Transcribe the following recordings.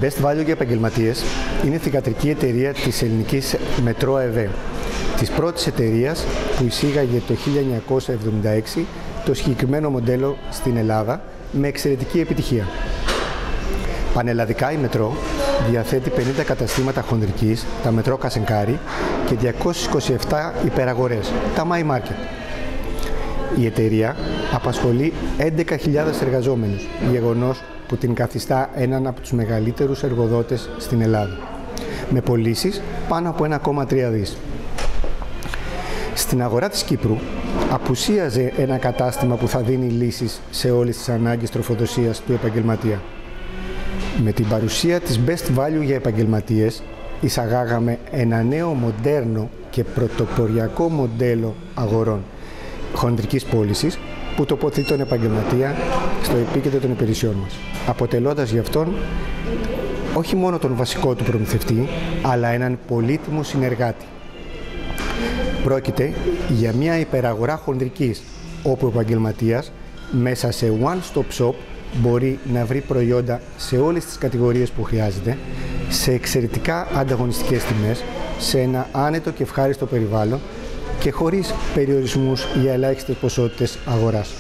Best Value για επαγγελματίες είναι θυγατρική εταιρεία της ελληνικής Μετρό ΕΒ, της πρώτης εταιρείας που εισήγαγε το 1976 το συγκεκριμένο μοντέλο στην Ελλάδα με εξαιρετική επιτυχία. Πανελλαδικά η Μετρό διαθέτει 50 καταστήματα χονδρικής, τα Μετρό Κασενκάρι και 227 υπεραγορές, τα My Market. Η εταιρεία απασχολεί 11.000 εργαζόμενους, γεγονός που την καθιστά έναν από τους μεγαλύτερους εργοδότες στην Ελλάδα, με πωλήσεις πάνω από 1,3 δις. Στην αγορά της Κύπρου απουσίαζε ένα κατάστημα που θα δίνει λύσεις σε όλες τις ανάγκες τροφοδοσίας του επαγγελματία. Με την παρουσία της Best Value για επαγγελματίες εισαγάγαμε ένα νέο μοντέρνο και πρωτοποριακό μοντέλο αγορών χονδρικής πώλησης που τοποθετεί τον επαγγελματία στο επίκεντρο των υπηρεσιών μας, αποτελώντας γι' αυτόν όχι μόνο τον βασικό του προμηθευτή, αλλά έναν πολύτιμο συνεργάτη. Πρόκειται για μια υπεραγορά χονδρικής, όπου ο επαγγελματίας μέσα σε one-stop shop μπορεί να βρει προϊόντα σε όλες τις κατηγορίες που χρειάζεται, σε εξαιρετικά ανταγωνιστικές τιμές, σε ένα άνετο και ευχάριστο περιβάλλον και χωρίς περιορισμούς για ελάχιστες ποσότητες αγοράς.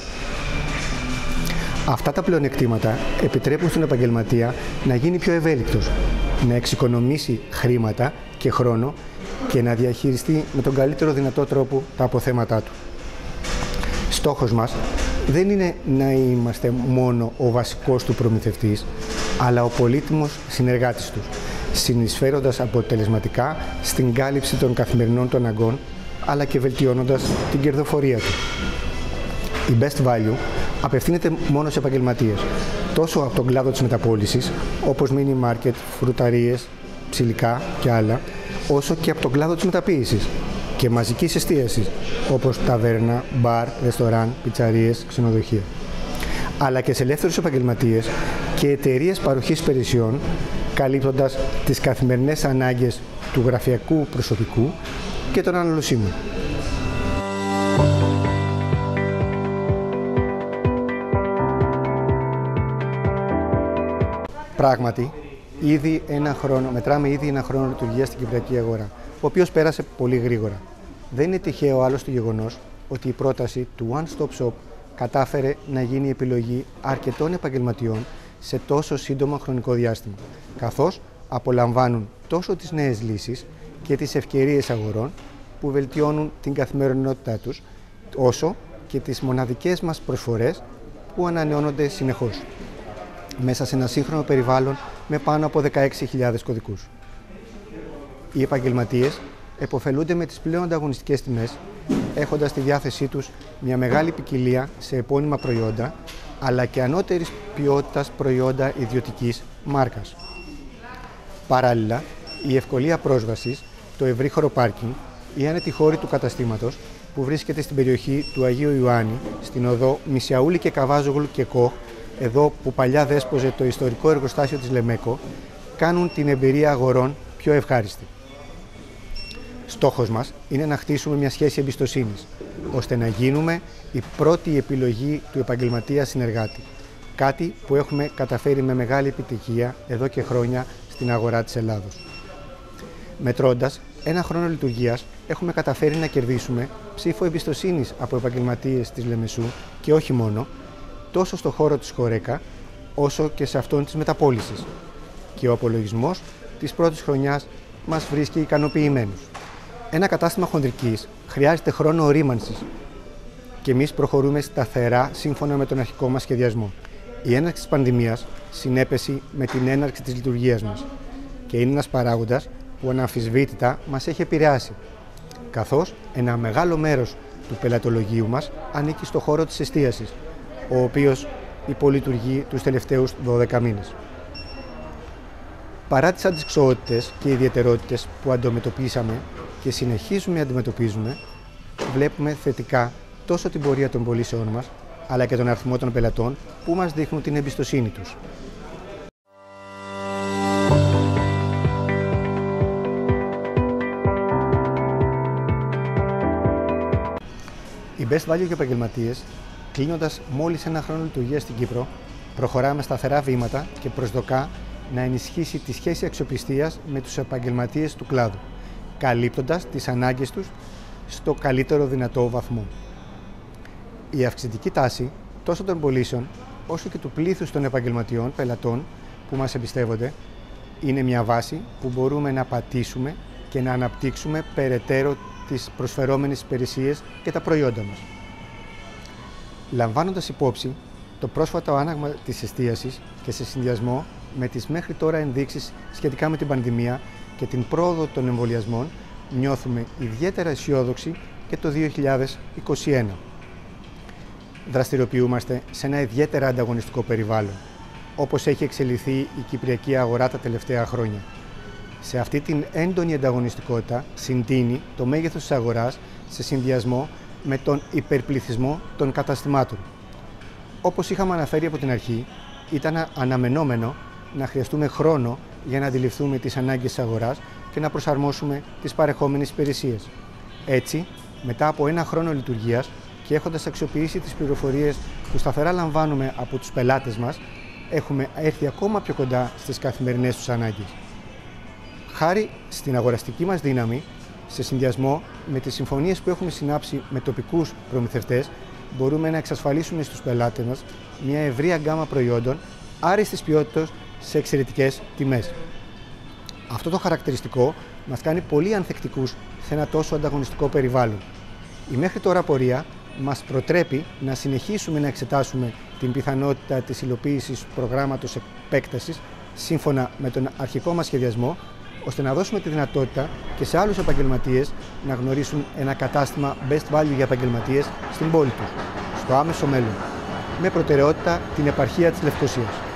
Αυτά τα πλεονεκτήματα επιτρέπουν στον επαγγελματία να γίνει πιο ευέλικτος, να εξοικονομήσει χρήματα και χρόνο και να διαχειριστεί με τον καλύτερο δυνατό τρόπο τα αποθέματά του. Στόχος μας δεν είναι να είμαστε μόνο ο βασικός του προμηθευτής, αλλά ο πολύτιμος συνεργάτης τους, συνεισφέροντας αποτελεσματικά στην κάλυψη των καθημερινών των αναγκών, αλλά και βελτιώνοντας την κερδοφορία του. Η Best Value απευθύνεται μόνο σε επαγγελματίες, τόσο από τον κλάδο της μεταπώλησης, όπως mini market, φρουταρίες, ψηλικά και άλλα, όσο και από τον κλάδο της μεταποίησης και μαζικής εστίασης, όπως ταβέρνα, μπαρ, ρεστοράν, πιτσαρίες, ξενοδοχεία. Αλλά και σε ελεύθερους επαγγελματίες και εταιρείες παροχής υπηρεσιών, καλύπτοντας τις καθημερινές ανάγκες του γραφειακού προσωπικού και των αναλωσίμων. Πράγματι, μετράμε ήδη ένα χρόνο λειτουργία στην κυπριακή αγορά, ο οποίος πέρασε πολύ γρήγορα. Δεν είναι τυχαίο άλλωστε το γεγονός ότι η πρόταση του One Stop Shop κατάφερε να γίνει η επιλογή αρκετών επαγγελματιών σε τόσο σύντομο χρονικό διάστημα, καθώς απολαμβάνουν τόσο τις νέες λύσεις και τις ευκαιρίες αγορών που βελτιώνουν την καθημερινότητά τους, όσο και τις μοναδικές μας προσφορές που ανανεώνονται συνεχώς, μέσα σε ένα σύγχρονο περιβάλλον με πάνω από 16.000 κωδικούς. Οι επαγγελματίες επωφελούνται με τις πλέον ανταγωνιστικές τιμές, έχοντας στη διάθεσή τους μια μεγάλη ποικιλία σε επώνυμα προϊόντα, αλλά και ανώτερης ποιότητας προϊόντα ιδιωτικής μάρκας. Παράλληλα, η ευκολία πρόσβασης, το ευρύχωρο πάρκινγκ, η άνετη χώρη του καταστήματος που βρίσκεται στην περιοχή του Αγίου Ιωάννη, στην οδό Μισιαούλη και Καβάζογλου και Κοχ, εδώ που παλιά δέσποζε το ιστορικό εργοστάσιο της Λεμέκο, κάνουν την εμπειρία αγορών πιο ευχάριστη. Στόχος μας είναι να χτίσουμε μια σχέση εμπιστοσύνης, ώστε να γίνουμε η πρώτη επιλογή του επαγγελματία συνεργάτη. Κάτι που έχουμε καταφέρει με μεγάλη επιτυχία εδώ και χρόνια στην αγορά της Ελλάδος. Μετρώντας ένα χρόνο λειτουργίας, έχουμε καταφέρει να κερδίσουμε ψήφο εμπιστοσύνης από επαγγελματίες της Λεμεσού και όχι μόνο, τόσο στο χώρο της Χορέκα, όσο και σε αυτόν της μεταπώλησης. Και ο απολογισμός της πρώτης χρονιάς μας βρίσκει ικανοποιημένους. Ένα κατάστημα χονδρικής χρειάζεται χρόνο ορίμανσης και εμείς προχωρούμε σταθερά σύμφωνα με τον αρχικό μας σχεδιασμό. Η έναρξη της πανδημίας συνέπεσε με την έναρξη της λειτουργίας μας και είναι ένας παράγοντας που αναμφισβήτητα μας έχει επηρεάσει, καθώς ένα μεγάλο μέρος του πελατολογίου μας ανήκει στο χώρο της εστίασης, ο οποίος υπολειτουργεί τους τελευταίους 12 μήνες. Παρά τις αντιξοότητες και ιδιαιτερότητες που αντιμετωπίσαμε και συνεχίζουμε να αντιμετωπίζουμε, βλέπουμε θετικά τόσο την πορεία των πωλήσεών μας, αλλά και τον αριθμό των πελατών που μας δείχνουν την εμπιστοσύνη τους. Η Best Value για επαγγελματίες, κλείνοντας μόλις ένα χρόνο λειτουργίας στην Κύπρο, προχωράμε σταθερά βήματα και προσδοκά να ενισχύσει τη σχέση αξιοπιστίας με τους επαγγελματίες του κλάδου, καλύπτοντας τις ανάγκες τους στο καλύτερο δυνατό βαθμό. Η αυξητική τάση τόσο των πωλήσεων όσο και του πλήθους των επαγγελματιών πελατών που μας εμπιστεύονται είναι μια βάση που μπορούμε να πατήσουμε και να αναπτύξουμε περαιτέρω τις προσφερόμενες υπηρεσίες και τα προϊόντα μας. Λαμβάνοντας υπόψη το πρόσφατο άναγμα της εστίασης και σε συνδυασμό με τις μέχρι τώρα ενδείξεις σχετικά με την πανδημία και την πρόοδο των εμβολιασμών, νιώθουμε ιδιαίτερα αισιόδοξοι και το 2021. Δραστηριοποιούμαστε σε ένα ιδιαίτερα ανταγωνιστικό περιβάλλον, όπως έχει εξελιχθεί η κυπριακή αγορά τα τελευταία χρόνια. Σε αυτή την έντονη ανταγωνιστικότητα συντείνει το μέγεθος της αγοράς σε συνδυασμό με τον υπερπληθυσμό των καταστημάτων. Όπως είχαμε αναφέρει από την αρχή, ήταν αναμενόμενο να χρειαστούμε χρόνο για να αντιληφθούμε τις ανάγκες της αγοράς και να προσαρμόσουμε τις παρεχόμενες υπηρεσίες. Έτσι, μετά από ένα χρόνο λειτουργίας και έχοντας αξιοποιήσει τις πληροφορίες που σταθερά λαμβάνουμε από τους πελάτες μας, έχουμε έρθει ακόμα πιο κοντά στις καθημερινές τους ανάγκες. Χάρη στην αγοραστική μας δύναμη, σε συνδυασμό με τις συμφωνίες που έχουμε συνάψει με τοπικούς προμηθευτές, μπορούμε να εξασφαλίσουμε στους πελάτες μας μια ευρεία γκάμα προϊόντων άριστης ποιότητας σε εξαιρετικές τιμές. Αυτό το χαρακτηριστικό μας κάνει πολύ ανθεκτικούς σε ένα τόσο ανταγωνιστικό περιβάλλον. Η μέχρι τώρα πορεία μας προτρέπει να συνεχίσουμε να εξετάσουμε την πιθανότητα της υλοποίησης προγράμματος επέκτασης σύμφωνα με τον αρχικό μας σχεδιασμό, ώστε να δώσουμε τη δυνατότητα και σε άλλους επαγγελματίες να γνωρίσουν ένα κατάστημα best value για επαγγελματίες στην πόλη τους, στο άμεσο μέλλον, με προτεραιότητα την επαρχία της Λευκωσίας.